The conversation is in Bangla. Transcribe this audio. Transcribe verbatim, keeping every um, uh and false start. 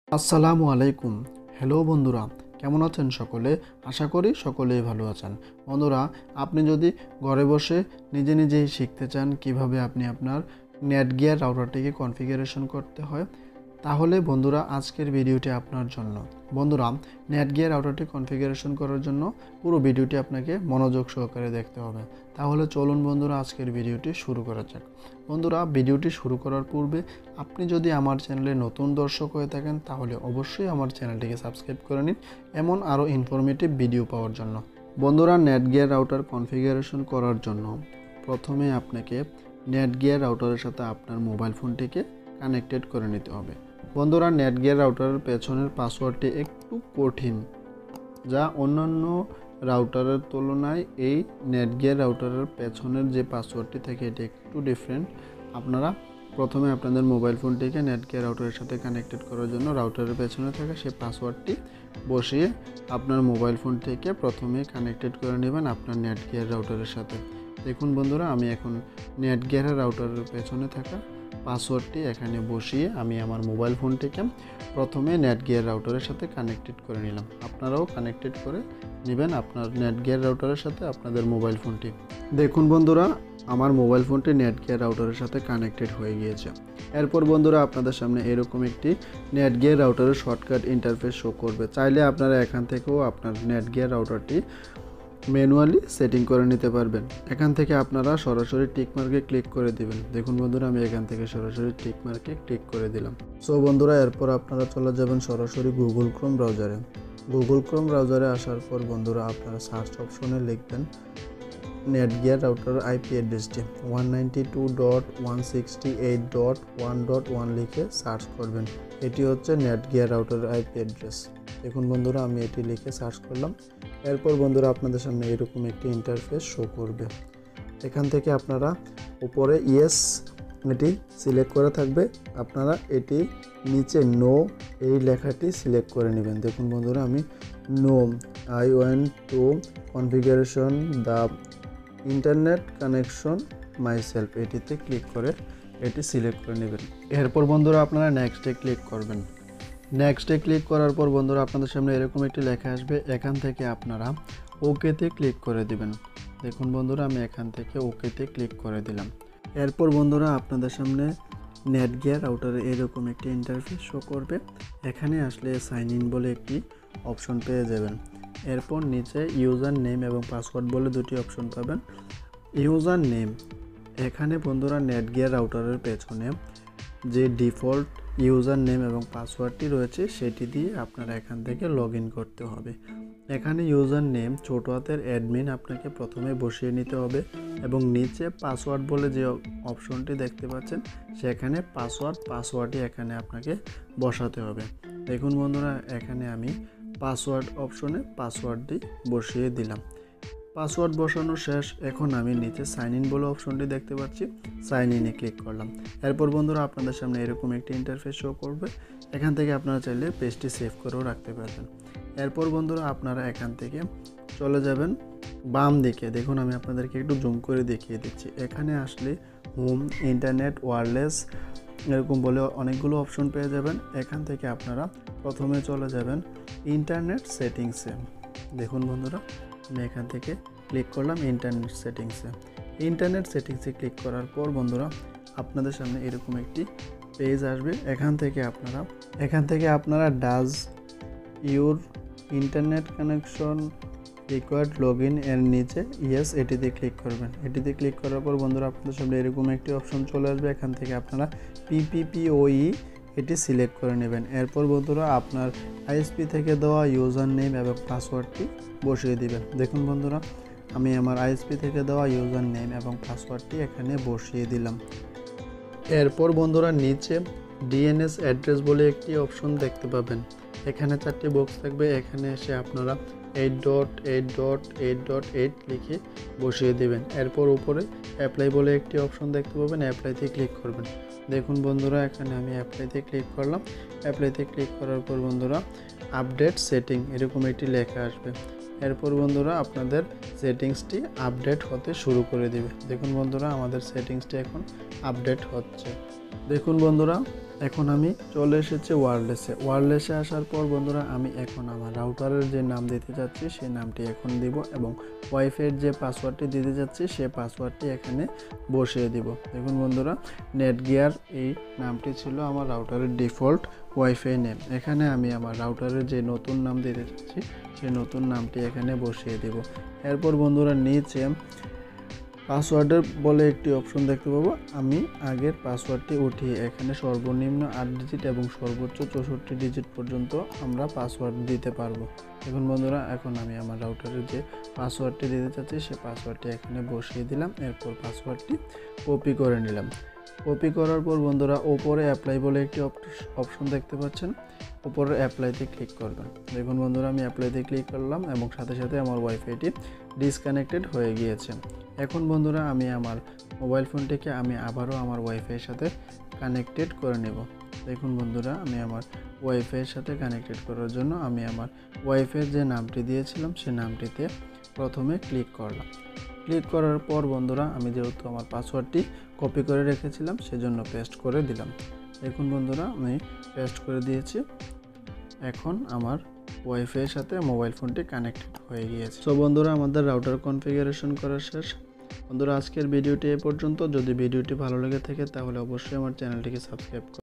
আসসালামু আলাইকুম। হ্যালো বন্ধুরা, কেমন আছেন সকলে? আশা করি সকলেই ভালো আছেন। বন্ধুরা, আপনি যদি ঘরে বসে নিজে নিজেই শিখতে চান কিভাবে আপনি আপনার নেটগিয়ার রাউটারটিকে কনফিগারেশন করতে হয়, তাহলে বন্ধুরা আজকের ভিডিওটি আপনার জন্য। বন্ধুরা, নেটগিয়ার রাউটারটি কনফিগারেশন করার জন্য পুরো ভিডিওটি আপনাকে মনোযোগ সহকারে দেখতে হবে। তাহলে চলুন বন্ধুরা আজকের ভিডিওটি শুরু করা যাক। বন্ধুরা, ভিডিওটি শুরু করার পূর্বে আপনি যদি আমার চ্যানেলে নতুন দর্শক হয়ে থাকেন তাহলে অবশ্যই আমার চ্যানেলটিকে সাবস্ক্রাইব করে নিন এমন আরও ইনফরমেটিভ ভিডিও পাওয়ার জন্য। বন্ধুরা, নেটগিয়ার রাউটার কনফিগারেশন করার জন্য প্রথমে আপনাকে নেটগিয়ার রাউটারের সাথে আপনার মোবাইল ফোনটিকে কানেক্টেড করে নিতে হবে। বন্ধুরা, নেটগিয়ার রাউটারের পেছনের পাসওয়ার্ডটি একটু কঠিন, যা অন্যান্য রাউটারের তুলনায় এই নেটগিয়ার রাউটারের পেছনের যে পাসওয়ার্ডটি থাকে এটি একটু ডিফারেন্ট। আপনারা প্রথমে আপনাদের মোবাইল ফোনটিকে নেটগিয়ার রাউটারের সাথে কানেক্টেড করার জন্য রাউটারের পেছনে থাকা সেই পাসওয়ার্ডটি বসিয়ে আপনার মোবাইল ফোনটিকে প্রথমে কানেক্টেড করে নেবেন আপনার নেটগিয়ার রাউটারের সাথে। দেখুন বন্ধুরা, আমি এখন নেটগিয়ার রাউটারের পেছনে থাকা পাসওয়ার্ডটি এখানে বসিয়ে আমি আমার মোবাইল ফোনটিকে প্রথমে নেটগিয়ার রাউটারের সাথে কানেক্টেড করে নিলাম। আপনারাও কানেক্টেড করে নেবেন আপনার নেটগিয়ার রাউটারের সাথে আপনাদের মোবাইল ফোনটি। দেখুন বন্ধুরা, আমার মোবাইল ফোনটি নেটগিয়ার রাউটারের সাথে কানেক্টেড হয়ে গিয়েছে। এরপর বন্ধুরা আপনাদের সামনে এরকম একটি নেটগিয়ার রাউটারের শর্টকাট ইন্টারফেস শো করবে। চাইলে আপনারা এখান থেকেও আপনার নেটগিয়ার রাউটারটি ম্যানুয়ালি সেটিং করে নিতে পারবেন। এখান থেকে আপনারা সরাসরি টিক মার্কে ক্লিক করে দিবেন। দেখুন বন্ধুরা, আমি এখান থেকে সরাসরি টিক মার্কে ক্লিক করে দিলাম। সো বন্ধুরা, এরপর আপনারা চলে যাবেন সরাসরি গুগল ক্রোম ব্রাউজারে। গুগল ক্রোম ব্রাউজারে আসার পর বন্ধুরা আপনারা সার্চ অপশনে লিখবেন নেটগিয়ার রাউটার আইপি অ্যাড্রেসটি one ninety two dot one sixty eight dot one dot one লিখে সার্চ করবেন। এটি হচ্ছে নেটগিয়ার রাউটার আইপি অ্যাড্রেস। দেখুন বন্ধুরা, আমি এটি লিখে সার্চ করলাম। এরপর বন্ধুরা আপনাদের সামনে এরকম একটি ইন্টারফেস শো করবে। এখান থেকে আপনারা উপরে ইয়েস এটি সিলেক্ট করে থাকবে, আপনারা এটি নিচে নো এই লেখাটি সিলেক্ট করে নেবেন। দেখুন বন্ধুরা, আমি no I want to configuration the internet connection myself এটিতে ক্লিক করে এটি সিলেক্ট করে নেবেন। এরপর বন্ধুরা আপনারা নেক্সটে ক্লিক করবেন। নেক্সটে ক্লিক করার পর বন্ধুরা আপনাদের সামনে এরকম একটি লেখা আসবে। এখান থেকে আপনারা ওকেতে ক্লিক করে দিবেন। দেখুন বন্ধুরা, আমি এখান থেকে ওকেতে ক্লিক করে দিলাম। এরপর বন্ধুরা আপনাদের সামনে নেটগিয়ার রাউটারে এরকম একটি ইন্টারফেস শো করবে। এখানে আসলে সাইন ইন বলে একটি অপশন পেয়ে যাবেন। এরপর নিচে ইউজার নেম এবং পাসওয়ার্ড বলে দুটি অপশন পাবেন। ইউজার নেম, এখানে বন্ধুরা নেটগিয়ার রাউটারের পেছনে যে ডিফল্ট ইউজার নেম এবং পাসওয়ার্ডটি রয়েছে সেটি দিয়ে আপনারা এখান থেকে লগ ইন করতে হবে। এখানে ইউজার নেম ছোট হাতের অ্যাডমিন আপনাকে প্রথমে বসিয়ে নিতে হবে এবং নিচে পাসওয়ার্ড বলে যে অপশনটি দেখতে পাচ্ছেন সেখানে পাসওয়ার্ড পাসওয়ার্ডই এখানে আপনাকে বসাতে হবে। দেখুন বন্ধুরা, এখানে আমি পাসওয়ার্ড অপশনে পাসওয়ার্ডটি বসিয়ে দিলাম। পাসওয়ার্ড বসানো শেষ। এখন আমি নিচে সাইন ইন বলে অপশনটি দেখতে পাচ্ছি, সাইন ইনে ক্লিক করলাম। এরপর বন্ধুরা আপনাদের সামনে এরকম একটি ইন্টারফেস শো করবে। এখান থেকে আপনারা চাইলে পেজটি সেভ করেও রাখতে পারবেন। এরপর বন্ধুরা আপনারা এখান থেকে চলে যাবেন বাম দিকে। দেখুন, আমি আপনাদেরকে একটু জুম করে দেখিয়ে দিচ্ছি। এখানে আসলে হোম, ইন্টারনেট, ওয়্যারলেস এরকম বলে অনেকগুলো অপশন পেয়ে যাবেন। এখান থেকে আপনারা প্রথমে চলে যাবেন ইন্টারনেট সেটিংসে। দেখুন বন্ধুরা, আমি এখান থেকে ক্লিক করলাম ইন্টারনেট সেটিংসে। ইন্টারনেট সেটিংসে ক্লিক করার পর বন্ধুরা আপনাদের সামনে এরকম একটি পেজ আসবে। এখান থেকে আপনারা এখান থেকে আপনারা does your internet connection required log in এর নিচে ইয়েস এটিতে ক্লিক করবেন। এটিতে ক্লিক করার পর বন্ধুরা আপনাদের সামনে এরকম একটি অপশন চলে আসবে। এখান থেকে আপনারা পিপিপিওই এটি সিলেক্ট করে নেবেন। এরপর বন্ধুরা আপনার আইএসপি থেকে দেওয়া ইউজার নেম এবং পাসওয়ার্ডটি বসিয়ে দিবেন। দেখুন বন্ধুরা, আমি আমার আইএসপি থেকে দেওয়া ইউজার নেম এবং পাসওয়ার্ডটি এখানে বসিয়ে দিলাম। এরপর বন্ধুরা নিচে ডিএনএস অ্যাড্রেস বলে একটি অপশন দেখতে পাবেন। এখানে চারটি বক্স থাকবে। এখানে এসে আপনারা eight dot eight dot eight dot eight লিখে বসিয়ে দেবেন। এরপর উপরে অ্যাপ্লাই বলে একটি অপশন দেখতে পাবেন, অ্যাপ্লাইতে ক্লিক করবেন। দেখুন বন্ধুরা, এখানে আমি অ্যাপ্লাইতে ক্লিক করলাম। অ্যাপ্লাইতে ক্লিক করার পর বন্ধুরা আপডেট সেটিং এরকম একটি লেখা আসবে। এরপর বন্ধুরা আপনাদের সেটিংসটি আপডেট হতে শুরু করে দিবে। দেখুন বন্ধুরা, আমাদের সেটিংসটি এখন আপডেট হচ্ছে। দেখুন বন্ধুরা, এখন আমি চলে এসেছি ওয়্যারলেসে। ওয়্যারলেসে আসার পর বন্ধুরা আমি এখন আমার রাউটারের যে নাম দিতে যাচ্ছি সেই নামটি এখন দিব এবং ওয়াইফাইয়ের যে পাসওয়ার্ডটি দিতে যাচ্ছি সেই পাসওয়ার্ডটি এখানে বসিয়ে দিব। দেখুন বন্ধুরা, নেটগিয়ার এই নামটি ছিল আমার রাউটারের ডিফল্ট ওয়াইফাই নেম। এখানে আমি আমার রাউটারের যে নতুন নাম দিতে যাচ্ছি সেই নতুন নামটি এখানে বসিয়ে দিব। এরপর বন্ধুরা নিচে পাসওয়ার্ডের বলে একটি অপশন দেখতে পাবো। আমি আগের পাসওয়ার্ডটি উঠিয়ে এখানে সর্বনিম্ন আট ডিজিট এবং সর্বোচ্চ চৌষট্টি ডিজিট পর্যন্ত আমরা পাসওয়ার্ড দিতে পারবো। দেখুন বন্ধুরা, এখন আমি আমার রাউটারের যে পাসওয়ার্ডটি দিতে চাচ্ছি সেই পাসওয়ার্ডটি এখানে বসিয়ে দিলাম। এরপর পাসওয়ার্ডটি কপি করে নিলাম। কপি করার পর বন্ধুরা ওপরে অ্যাপ্লাই বলে একটি অপশন দেখতে পাচ্ছেন, উপরে অ্যাপ্লাইতে ক্লিক করবেন। দেখুন বন্ধুরা, আমি অ্যাপ্লাইতে ক্লিক করলাম এবং সাথে সাথে আমার ওয়াইফাইটি ডিসকানেক্টেড হয়ে গিয়েছে। এখন বন্ধুরা আমি আমার মোবাইল ফোনটিকে আমি আবারও আমার ওয়াইফাইয়ের সাথে কানেক্টেড করে নেব। দেখুন বন্ধুরা, আমি আমার ওয়াইফাইয়ের সাথে কানেক্টেড করার জন্য আমি আমার ওয়াইফাইয়ের যে নামটি দিয়েছিলাম সেই নামটিতে প্রথমে ক্লিক করলাম। ক্লিক করার পর বন্ধুরা আমি যেহেতু আমার পাসওয়ার্ডটি কপি করে রেখেছিলাম সেজন্য পেস্ট করে দিলাম। দেখুন বন্ধুরা, আমি পেস্ট করে দিয়েছি। এখন আমার ওয়াইফাইয়ের সাথে মোবাইল ফোনটি কানেক্টেড হয়ে গিয়েছে। সো বন্ধুরা, আমাদের রাউটার কনফিগারেশন করা শেষ। বন্ধুরা, আজকের ভিডিওটি এ পর্যন্ত। যদি ভিডিওটি ভালো লেগে থাকে তাহলে অবশ্যই আমার চ্যানেলটিকে সাবস্ক্রাইব করুন।